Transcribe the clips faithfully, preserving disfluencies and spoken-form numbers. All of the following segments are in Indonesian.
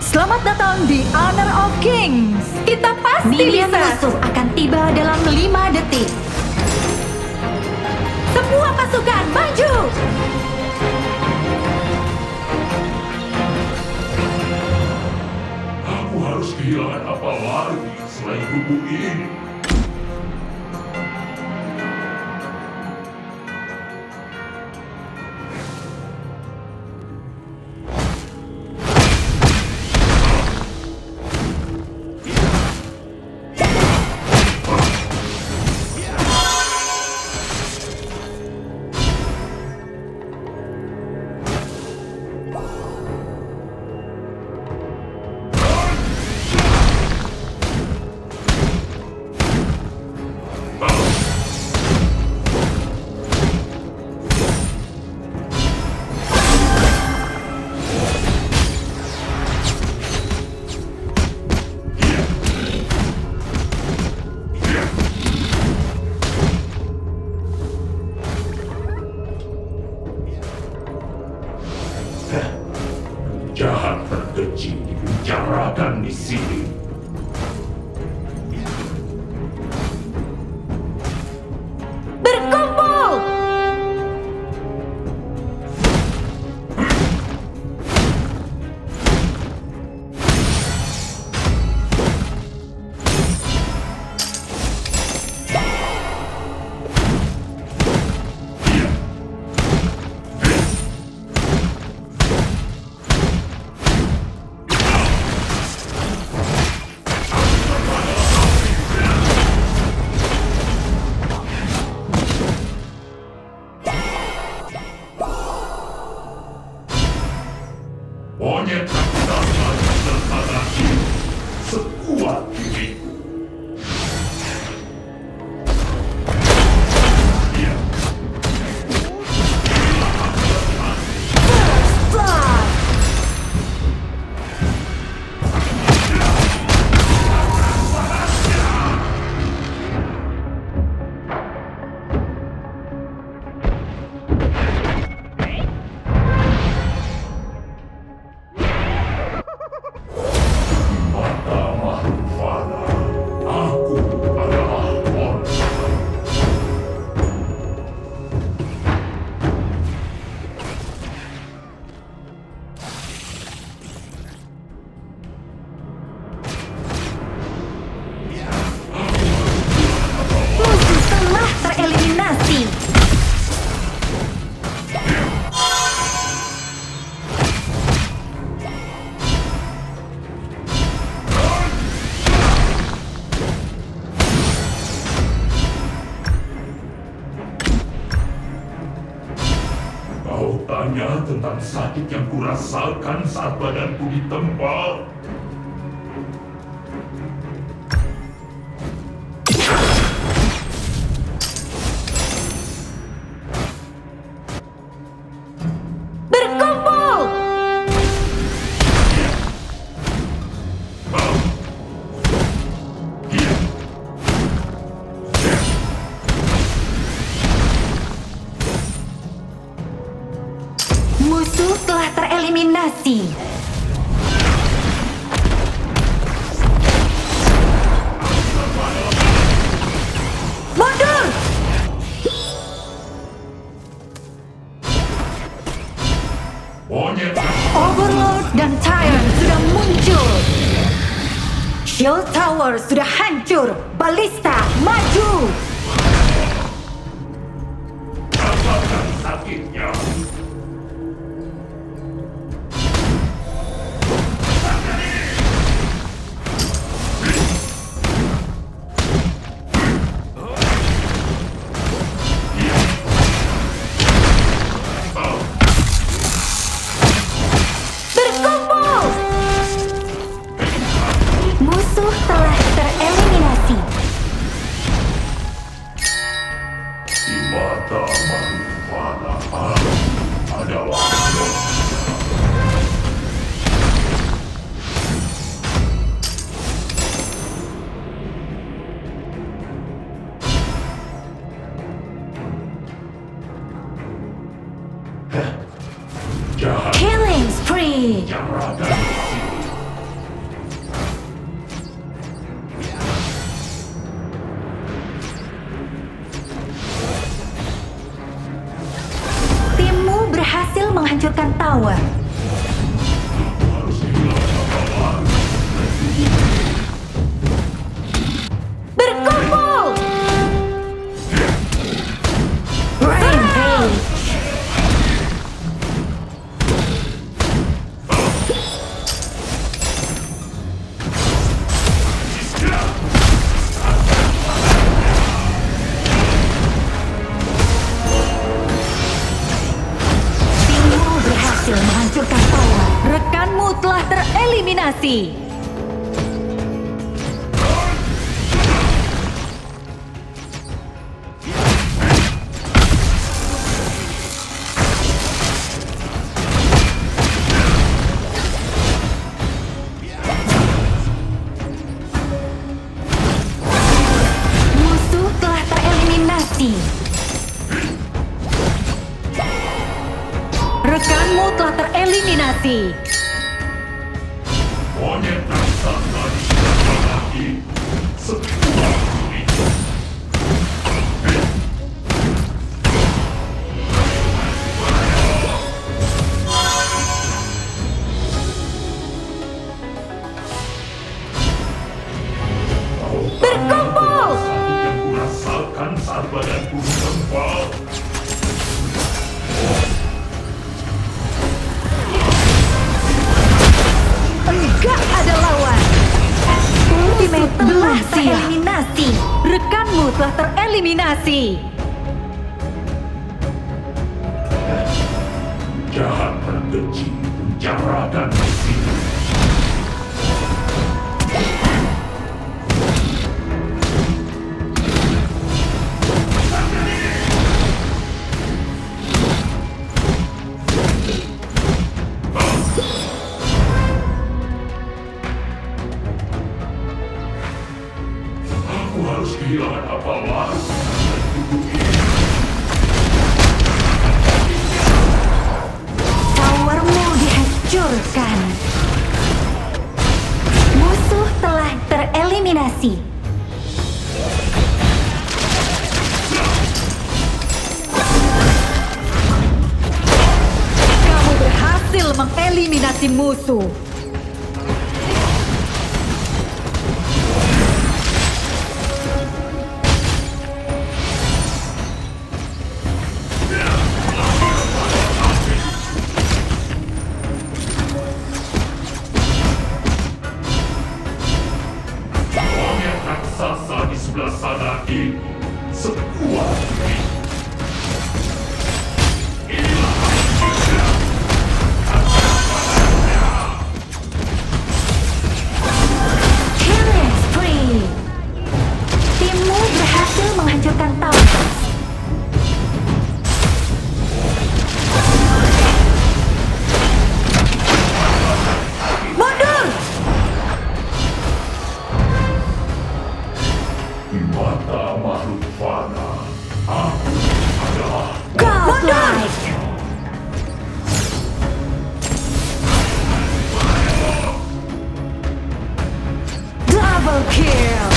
Selamat datang di Honor of Kings. Kita pasti Minion bisa. musuh akan tiba dalam lima detik. Semua pasukan maju. Aku harus kehilangan apa lagi selain buku ini? Jahat terkecil dibicarakan di sini. Berkumpul. Monyet raksasa serta lagi sekuat diriku. Ya. Blood. Mata Mahufana, aku adalah monster. Musuh telah tereliminasi. Kau tanya tentang sakit yang kurasakan saat badanku ditempa? Berkumpul. Musuh telah tereliminasi. Mundur. Monyet Overlord dan Tyrant sudah muncul. Shield Tower sudah hancur. Balista maju. rasakan sakitnya. Berkumpul. Musuh telah tereliminasi. Di mata Mahufana, aku adalah jahat Killing spree. yang rada di sini. menghancurkan tower. Berkumpul! Rampage. Timmu berhasil menghancurkan tower. Rekanmu telah tereliminasi. Musuh telah tereliminasi. Rekanmu telah tereliminasi. Monyet raksasa di sebelah kaki sekuat bumi. Berkumpul! Satu yang kurasakan saat badanku menempel. Enggak ada lawan. Ultimate Telah belum siap. tereliminasi. Rekanmu telah tereliminasi. Jahat terkecil penjarakan di sini. Aku harus kehilangan apa lagi? Towermu dihancurkan. Musuh telah tereliminasi. Kamu berhasil mengeliminasi musuh. Monyet raksasa di sebelah sana ini sekuat bumi. Killing spree. Timmu berhasil menghancurkan tower. Mundur! Di mata makhluk fana, aku adalah Godlike. Double kill!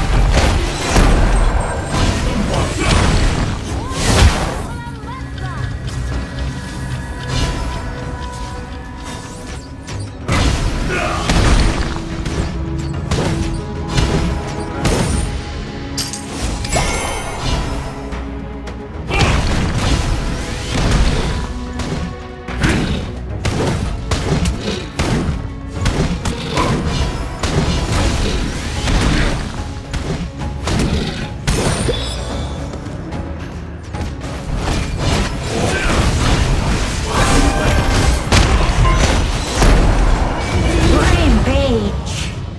Rampage.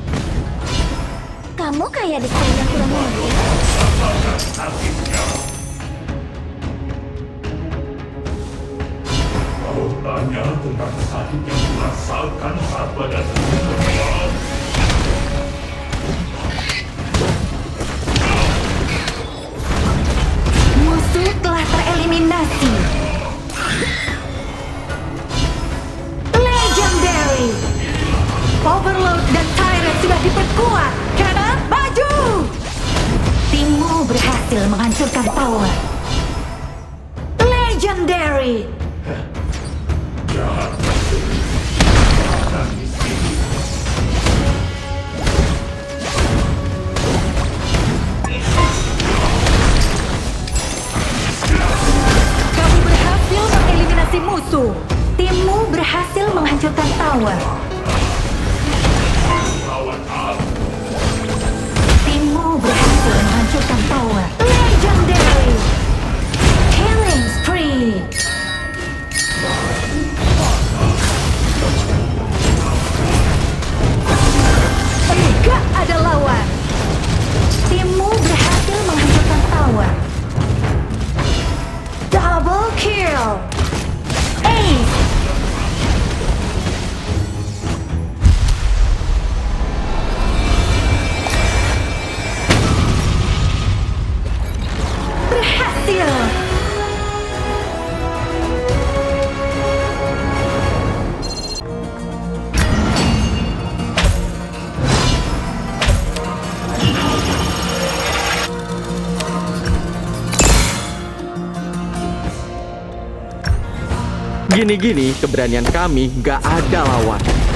Kamu kayak di sekolah kurang ajar. Kau tanya tentang sakit yang kurasakan saat badanku menempel. Musuh telah tereliminasi. Legendary! Overload dan Tyrant sudah diperkuat. Kanan, maju! Timmu berhasil menghancurkan tower. Legendary! Critical. Ace. Berhasil. Gini-gini keberanian kami gak ada lawan.